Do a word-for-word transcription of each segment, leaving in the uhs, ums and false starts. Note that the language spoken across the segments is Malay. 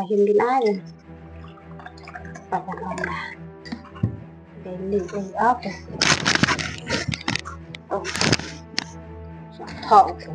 hiên đến ai rồi và đàn ông là đến đỉnh đỉnh ốc rồi ồ thọ rồi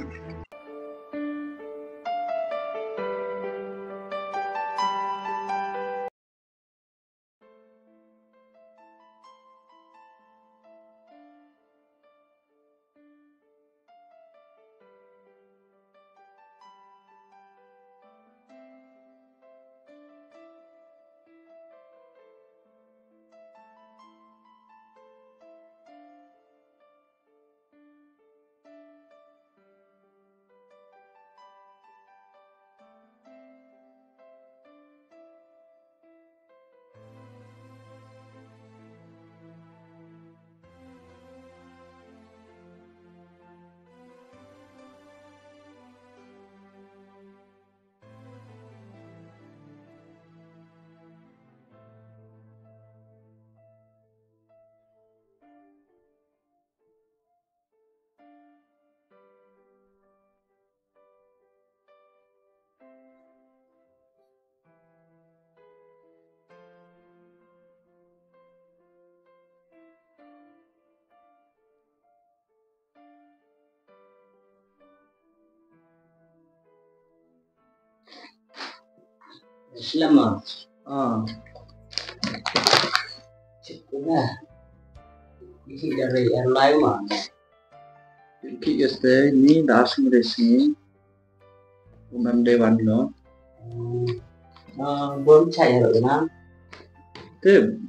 Selama ah cukuplah isi dari airline mah Ki este ini dasing racing umam dewan no belum saya rồi đó thế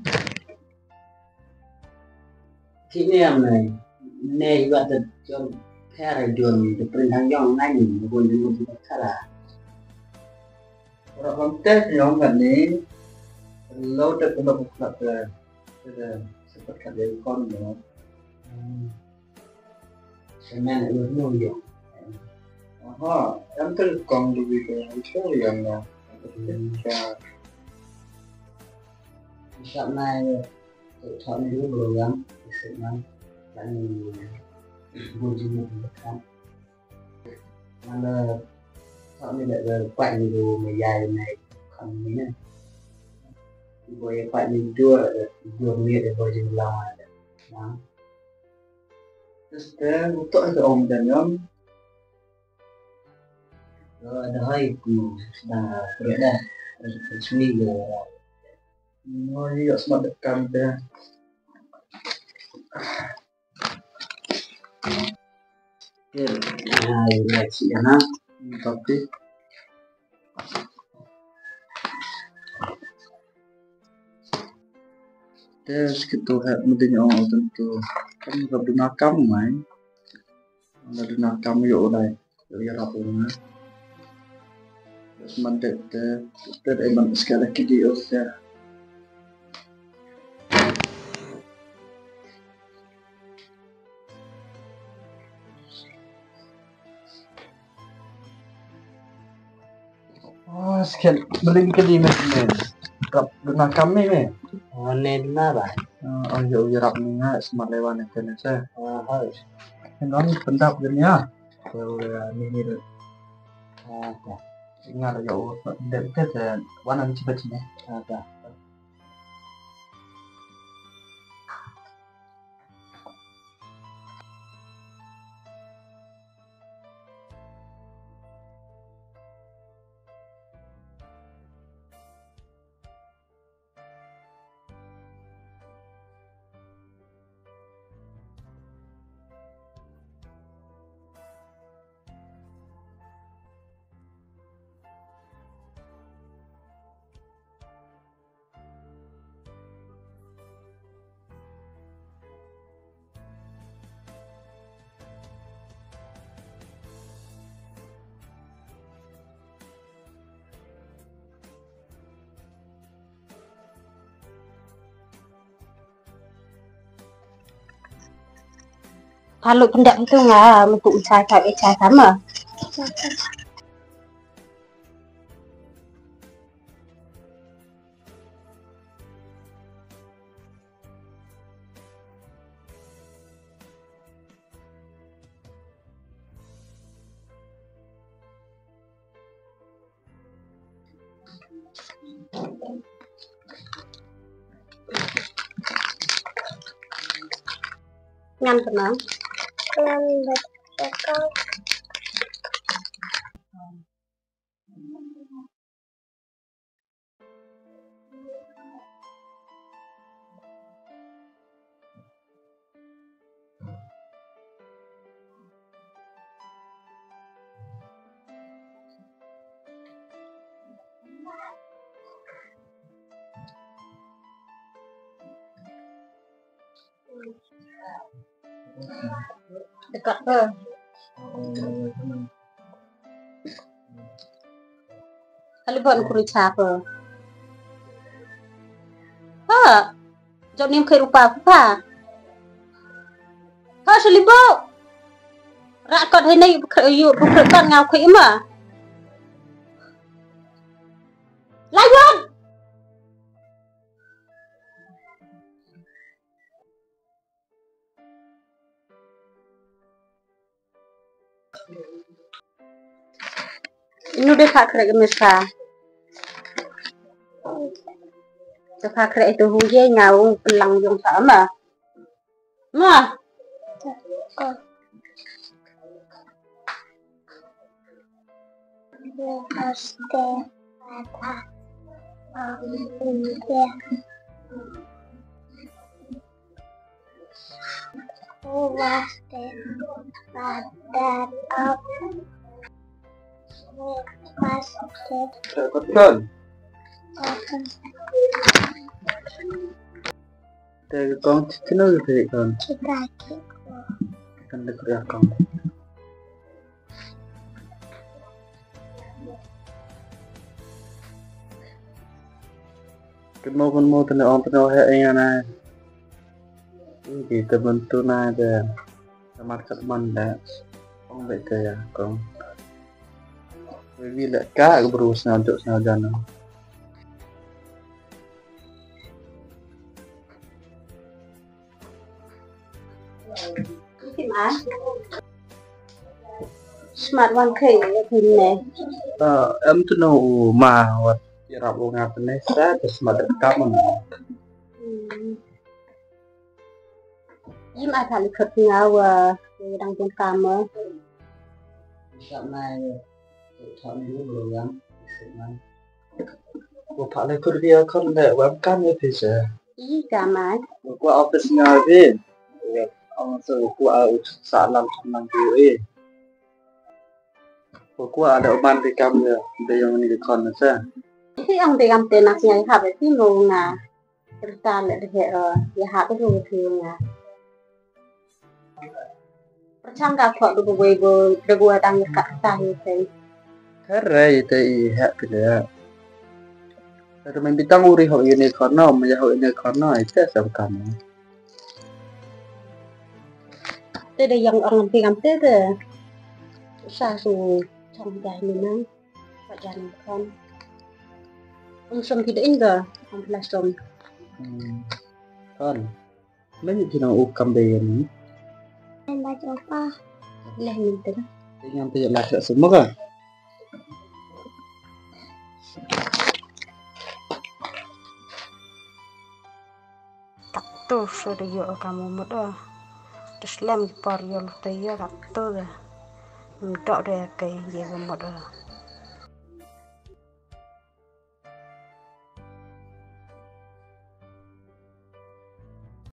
kini em này này juga ada jom kaya jual di perintah yang lain bukan di musim kala orang kontes yang ini lâu được cũng được lập là seperti kali con nó semen itu nuju aha em cứ còn đi về số liền là saat này chọn dulu program semen dan bujuk bukan mana chọn như vậy rồi quậy đồ mà dài này không mấy này rồi quậy mình chua vừa miệng để rồi dừng lòng đó terus untuk itu om dan om rồi ada hơi cũng là berbeda seni rồi nó juga smart dekat dia nah reaksi ya tapi terus gitu hak mending orang tentu kan nggak dinakam main nggak dinakam yuk udah yuk ya rapurnya terus mandet ter emang sekali lagi dia ya oh sekian beli ke di mana rap dinakam ni oh nên là vậy oh yuk ya rapurnya smart lewan itu nih saya harus non pendap dunia rồi ini rồi ingat ya dan kita warna cepat-cepat apa kalau pendak itu nggak untuk usaha kayak usaha sama ngăn cái nó ngăn bật cái con dekat ke kalau buat kuri siapa ha jauh ni mungkin rupa apa ha selibu rakyat hari ni yuk bukan ngau kui mah layan ini udah tak kira gemesa. Tak kira itu hujan ngau pelang yang sama. Mah. Pasti ada India. Pasti ada apa? Pasti Betul. Dari kong kenal dari kong. kita Kan dekat kong. Kemo kemo tene on tene he yang na. Ini terbentu na ada. Samar teman dah. Kong betul ya kong. Vì lại cá cái bro sao chỗ sao ra nó Cái má smart one key thì nè ờ em tu no mà hoặc rap lo ngap ne sa ke smart cam man im ai thali khật ngao đang trên cam á Dạo này thợ này nó rồi lắm. của thằng này cứ đi con để webcam như thế sẽ ý cam á qua office nhà đi ông rồi qua xã làm thằng năng kêu ấy qua ada ban di cam ya để yang ini con nữa sao khi ông đi làm tiền nạc nhảy học về cái mù nà ta lại hệ rồi ya học cái mù thường nà Percang gak kok du gue go de gue tang kak tahi teh Kare itu hak tidak. Tapi main bitang uri hok ini karena, maya hok ini karena itu sebab teh de yang orang pingam teh de sa su trong dài mình nang và dàn con ông sum thì đỉnh gờ ông là sum Kan, mana jenis ukam dia ni? em baca apa leh mình teh Yang tidak lasak semua kan? tu sudah yo kamu muda terus lem par yo teh yo tu dah muda deh kayak gitu muda